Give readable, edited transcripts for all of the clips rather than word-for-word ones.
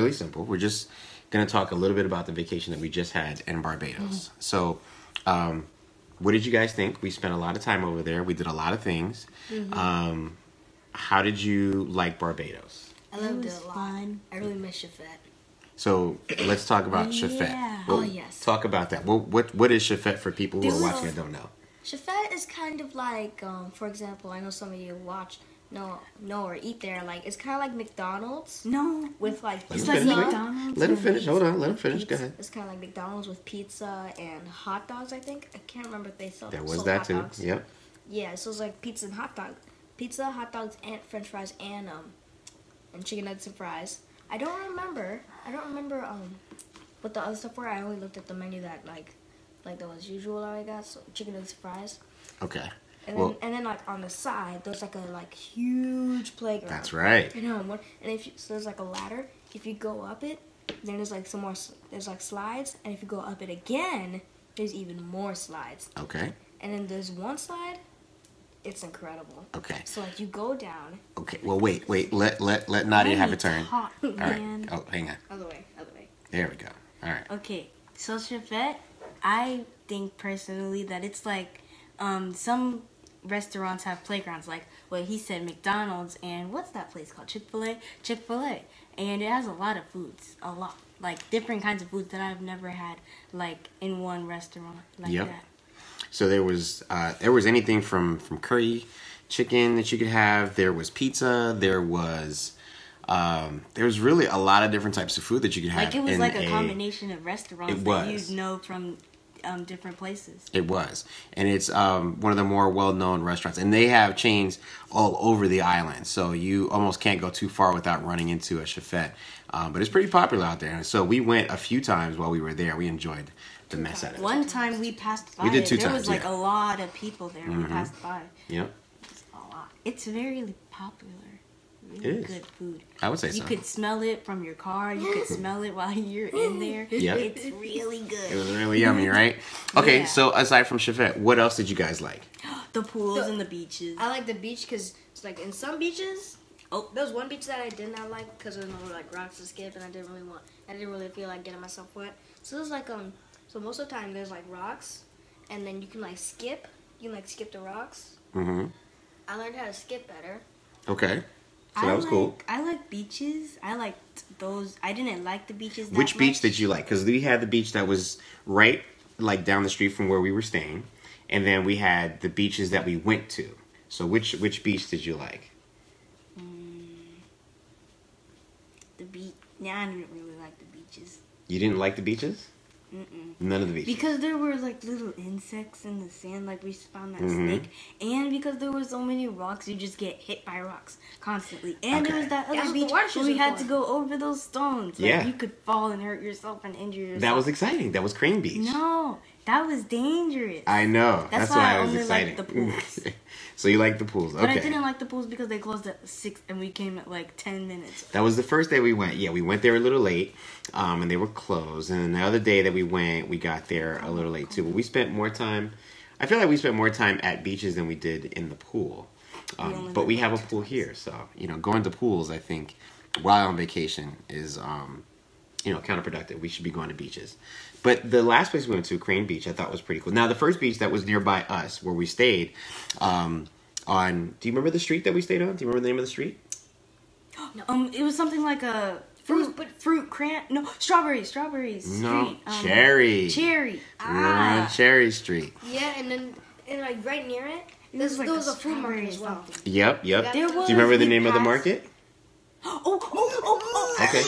really simple. We're just going to talk a little bit about the vacation that we just had in Barbados. So, what did you guys think? We spent a lot of time over there. We did a lot of things. How did you like Barbados? I loved it a lot. Fun. I really miss Chafet. So let's talk about Chafet. Yeah. Well, oh, yes. Talk about that. Well, what is Chafet for people who are watching and don't know? Chafet is kind of like, for example, I know some of you know or eat there. Like, it's kind of like McDonald's. No. With like Let pizza. him finish. Let him finish. Hold on. Let him finish. Pizza. Go ahead. It's kind of like McDonald's with pizza and hot dogs, I think. I can't remember if they sold There was sold that hot too. dogs. Yep. Yeah, so it's like pizza and hot dog. Pizza, hot dogs, and French fries, and chicken nuggets and fries. I don't remember what the other stuff were. I only looked at the menu that like that was usual, I guess. So chicken nuggets, fries. Okay. And then like on the side, there's like a huge playground. That's right. So there's like a ladder. If you go up it, then there's like some more. There's like slides, and if you go up it again, there's even more slides. Okay. And then there's one slide. It's incredible. Okay. So like you go down. Okay. Well, wait. Let Nadia have a turn. Talk, All right. man. Oh, hang on. Other way. There we go. All right. Okay, so Chafet, I think personally that it's like some restaurants have playgrounds, like what he said, McDonald's, and what's that place called? Chick-fil-A. And it has a lot of foods, like different kinds of foods that I've never had like in one restaurant like that. So there was anything from curry chicken that you could have. There was pizza. There was really a lot of different types of food that you could have. Like it was like a combination of restaurants that you'd know from different places. It was. And it's one of the more well-known restaurants. And they have chains all over the island. So you almost can't go too far without running into a Chafet. But it's pretty popular out there. And so we went a few times while we were there. We enjoed the mess out of it. One time we passed by. We did 2 there times, was like a lot of people there. We passed by. Yep. It's a lot. It's very popular. It Really is. good food. I would say You so. could smell it from your car. You could smell it while you're in there. Yep. It's really good. It was really yummy, right? Okay, Yeah. so aside from Chafet, what else did you guys like? The pools and the beaches. I like the beach because it's like in some beaches. Oh, there was one beach that I did not like because there was no like rocks to skip, and I didn't really feel like getting myself wet. So there's like so most of the time there's like rocks, and then you can like skip. You can like skip the rocks. Mm-hmm. I learned how to skip better. Okay. So that was cool. I like beaches. I liked those. I didn't like the beaches that Which beach much. did you like? Because we had the beach that was right like down the street from where we were staying, and then we had the beaches that we went to. So which beach did you like? The beach. Yeah, I didn't really like the beaches. You didn't like the beaches? Mm-mm. None of the beaches. Because there were like little insects in the sand, like we found that snake, and because there were so many rocks, you just get hit by rocks constantly. And there was that That's other what the beach water where shoes we are had for. to go over those stones. Like, Yeah. you could fall and hurt yourself and injure yourself. That was exciting. That was Crane Beach. No, that was dangerous. I know. That's That's why why I it was only exciting. liked the pools. So you like the pools. Okay. But I didn't like the pools because they closed at 6 and we came at like 10 minutes. That was the first day we went. Yeah, we went there a little late, and they were closed. And then the other day that we went, we got there a little late too. But we spent more time. I feel like we spent more time at beaches than we did in the pool. But we have a pool here, so going to pools, I think, while on vacation is counterproductive. We should be going to beaches. But the last place we went to, Crane Beach, I thought was pretty cool. Now, the first beach that was nearby us, where we stayed, do you remember the street that we stayed on? Do you remember the name of the street? It was something like a strawberries No, street. Cherry. Ah. Cherry Street. Yeah, and like right near it, It was like there was a a food market strawberry as well. Yep. There was, Do you remember the we name of the passed- market? Oh. Okay.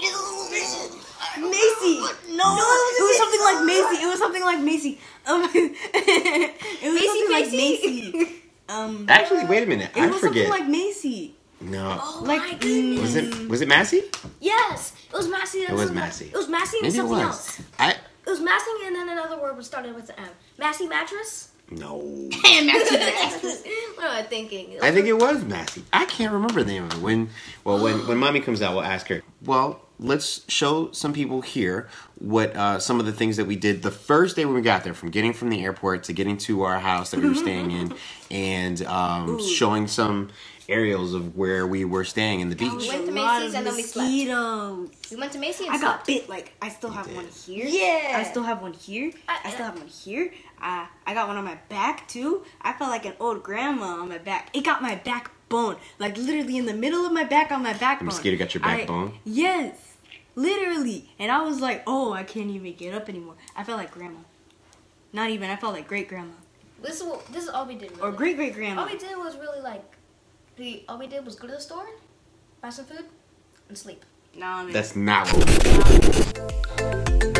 Macy. No, it was something like Macy. It was something like Macy. It was something like Macy. Actually, wait a minute. It I was forget. something like Macy. No. Oh Like, my goodness! Was it Massey? Yes, it was Massey. It was Massey. It was Massey and Maybe it something was. else. It was Massey and then another word was started with the M. Massey mattress. No. Massey mattress. What am I thinking? I think it was Massey. I can't remember the name of it. When Mommy comes out, we'll ask her. Well, let's show some people here what some of the things that we did the first day when we got there, from getting from the airport to getting to our house that we were staying in, and showing some aerials of where we were staying in the beach. We went to A lot Macy's of and then we slept. mosquitoes. We went to Macy's and I got slept. bit. Like I still have did. one here. Yeah. I still have one here. I still have one here. I got one on my back too. I felt like an old grandma on my back. It got my backbone, like literally in the middle of my back on my backbone. The mosquito got your backbone? Yes, literally. And I was like, oh, I can't even get up anymore. I felt like grandma. Not even. I felt like great grandma This is all we did. Really. or great great grandma. All we did was really like, all we did was go to the store, buy some food, and sleep. Nah, man. That's not what we did.